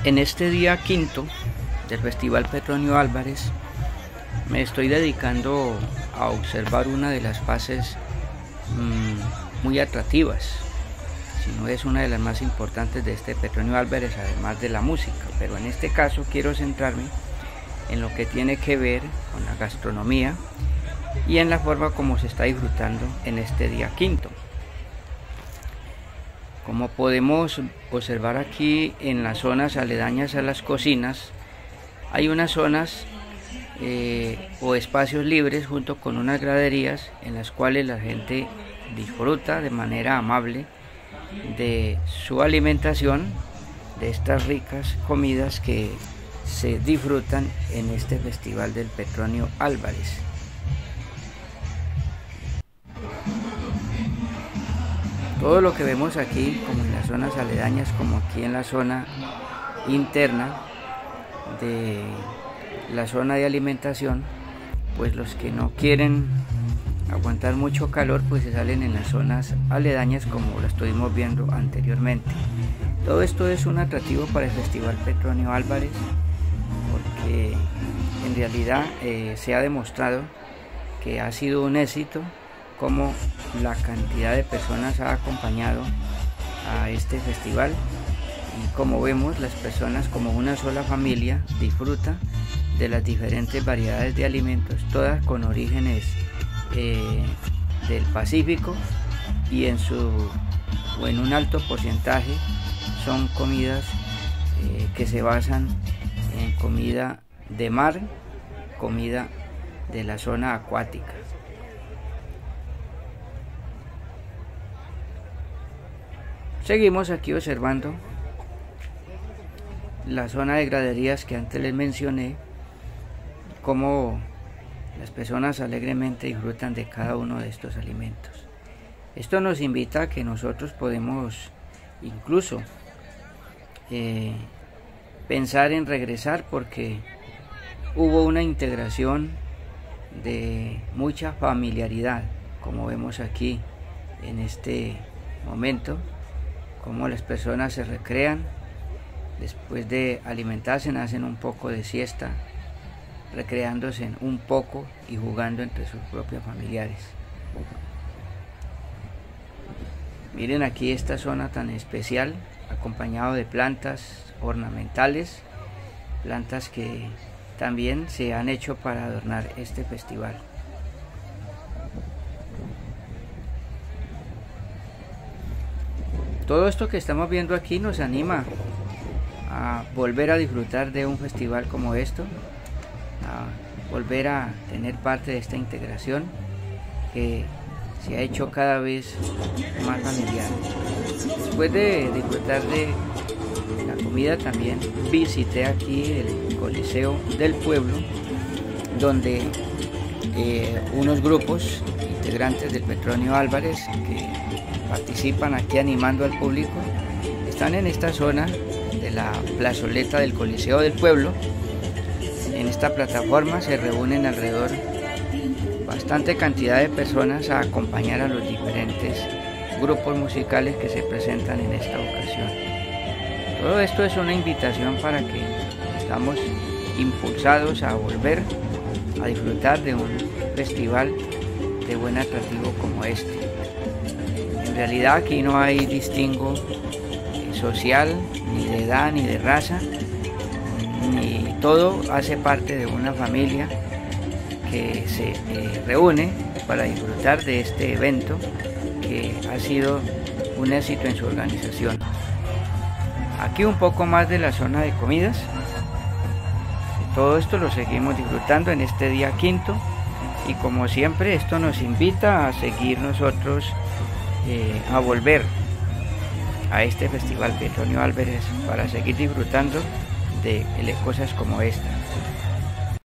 En este día quinto del Festival Petronio Álvarez me estoy dedicando a observar una de las fases muy atractivas, si no es una de las más importantes de este Petronio Álvarez, además de la música, pero en este caso quiero centrarme en lo que tiene que ver con la gastronomía y en la forma como se está disfrutando en este día quinto. Como podemos observar aquí en las zonas aledañas a las cocinas, hay unas zonas o espacios libres junto con unas graderías en las cuales la gente disfruta de manera amable de su alimentación, de estas ricas comidas que se disfrutan en este Festival del Petronio Álvarez. Todo lo que vemos aquí, como en las zonas aledañas, como aquí en la zona interna de la zona de alimentación, pues los que no quieren aguantar mucho calor, pues se salen en las zonas aledañas como lo estuvimos viendo anteriormente. Todo esto es un atractivo para el Festival Petronio Álvarez, porque en realidad se ha demostrado que ha sido un éxito, como la cantidad de personas ha acompañado a este festival, y como vemos, las personas como una sola familia disfrutan de las diferentes variedades de alimentos, todas con orígenes del Pacífico, y en un alto porcentaje son comidas que se basan en comida de mar, comida de la zona acuática. Seguimos aquí observando la zona de graderías que antes les mencioné, cómo las personas alegremente disfrutan de cada uno de estos alimentos. Esto nos invita a que nosotros podemos incluso pensar en regresar, porque hubo una integración de mucha familiaridad, como vemos aquí en este momento, cómo las personas se recrean, después de alimentarse hacen un poco de siesta, recreándose un poco y jugando entre sus propios familiares. Miren aquí esta zona tan especial, acompañado de plantas ornamentales, plantas que también se han hecho para adornar este festival. Todo esto que estamos viendo aquí nos anima a volver a disfrutar de un festival como esto, a volver a tener parte de esta integración que se ha hecho cada vez más familiar. Después de disfrutar de la comida, también visité aquí el Coliseo del Pueblo, donde unos grupos integrantes del Petronio Álvarez que participan aquí animando al público están en esta zona de la plazoleta del Coliseo del Pueblo. En esta plataforma se reúnen alrededor bastante cantidad de personas a acompañar a los diferentes grupos musicales que se presentan en esta ocasión. Todo esto es una invitación para que estamos impulsados a volver a disfrutar de un festival de buen atractivo como este. En realidad aquí no hay distingo social, ni de edad, ni de raza, ni todo hace parte de una familia que se reúne para disfrutar de este evento que ha sido un éxito en su organización. Aquí un poco más de la zona de comidas. Todo esto lo seguimos disfrutando en este día quinto, y como siempre esto nos invita a seguir nosotros a volver a este Festival Petronio Álvarez para seguir disfrutando de cosas como esta.